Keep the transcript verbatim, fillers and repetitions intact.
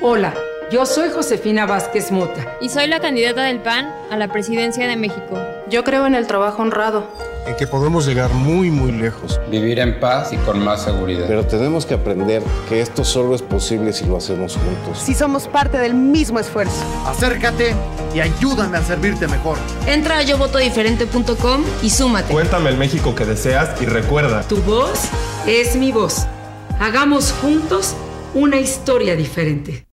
Hola, yo soy Josefina Vázquez Mota. Y soy la candidata del P A N a la presidencia de México. Yo creo en el trabajo honrado. En que podemos llegar muy, muy lejos. Vivir en paz y con más seguridad. Pero tenemos que aprender que esto solo es posible si lo hacemos juntos. Si somos parte del mismo esfuerzo. Acércate y ayúdame a servirte mejor. Entra a yo voto diferente punto com y súmate. Cuéntame el México que deseas y recuerda. Tu voz es mi voz. Hagamos juntos una historia diferente.